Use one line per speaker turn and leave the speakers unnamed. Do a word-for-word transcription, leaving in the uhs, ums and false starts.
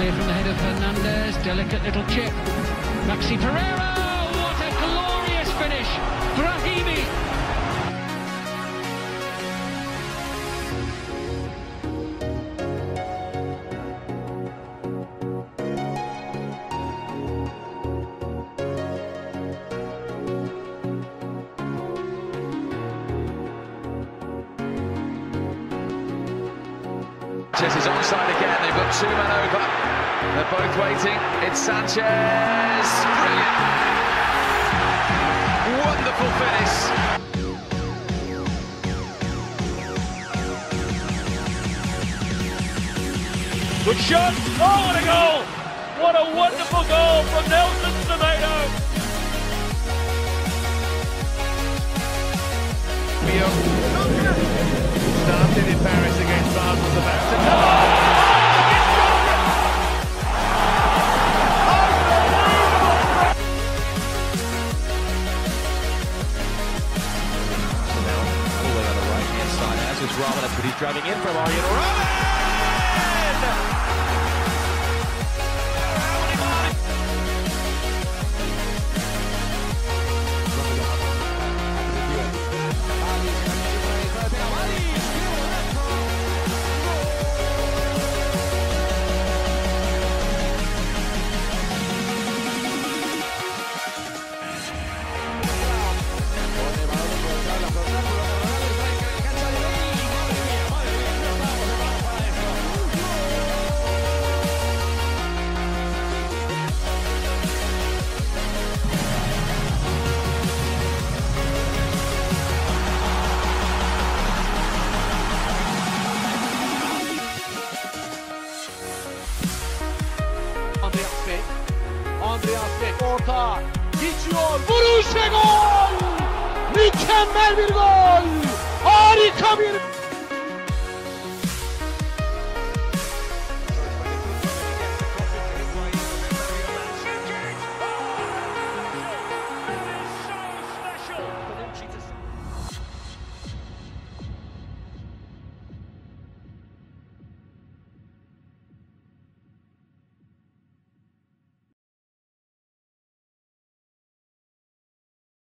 clear from the head of Hernandez. Delicate little chip. Maxi Pereira. What a glorious finish. Brahimi.
Sanchez is onside again, they've got two men over, they're both waiting, it's Sanchez, brilliant, wonderful finish.
Good shot, oh what a goal, what a wonderful goal from Nelson Semedo.
Started in Paris against Basel, was about to come.
Pulling on the right hand side as is Robin, but he's driving in from Arjen Robben!
Andreas Bek orta geçiyor, vuruş ve gol! Mükemmel bir gol! Harika bir